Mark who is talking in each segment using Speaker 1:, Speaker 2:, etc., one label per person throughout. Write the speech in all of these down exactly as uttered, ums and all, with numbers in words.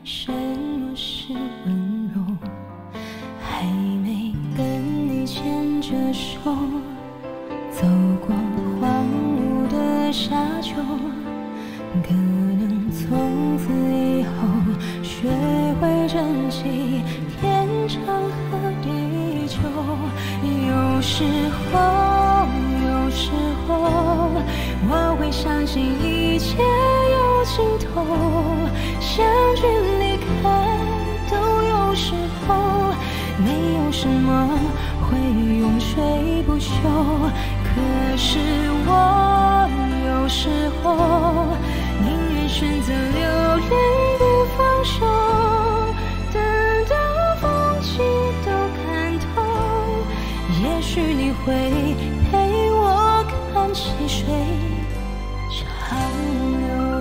Speaker 1: 什么是温柔？还没跟你牵着手，走过荒芜的沙丘，可能从此以后学会珍惜天长和地久。有时候，有时候我会相信一切有尽头，相聚离开都有时候，没有什么会永垂不朽。可是我有时候宁愿选择留恋不放手，等到风景都看透，也许你会陪我看细水长流。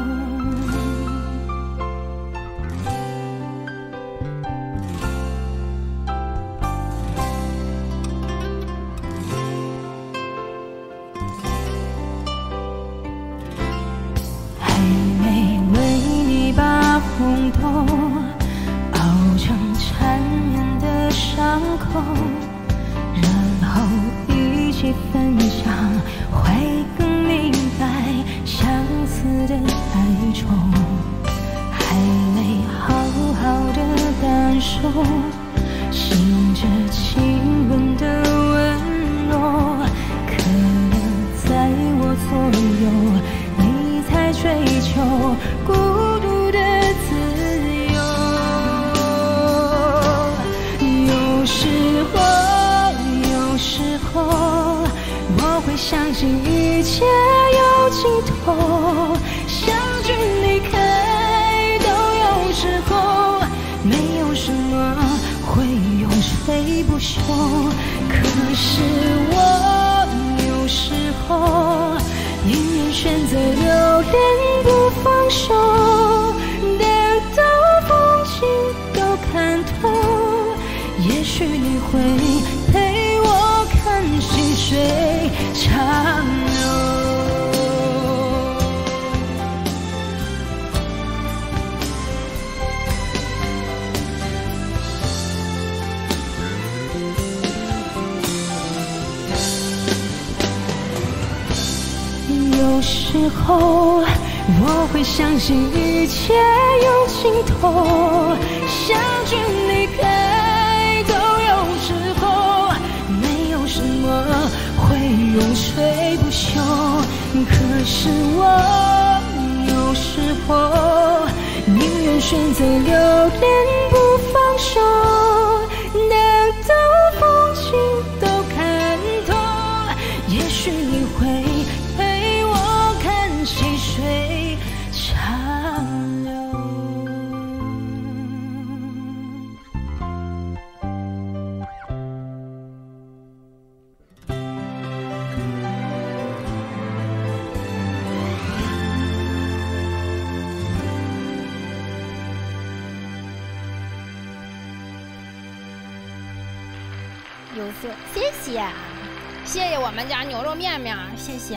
Speaker 1: 还没为你把红豆熬成缠绵的伤口，然后一起分享，会更明白相思的哀愁。还没好好的感受，醒着亲吻的温柔，可能在我左右，你才追求孤独的自由。有时候，有时候我会相信一切有尽头，相聚离开都有时候，没有什么会永垂不朽。可是我有时候宁愿选择留恋不放手，等到风景都看透，也许你会陪我看细水长流。有时候我会相信一切有尽头，相聚离开都有时候，没有什么会永垂不朽。可是我有时候宁愿选择留恋不放手，等到风景都看透，也许你会陪我看细水长流。
Speaker 2: 优秀，谢谢，谢谢我们家牛肉面面，谢谢。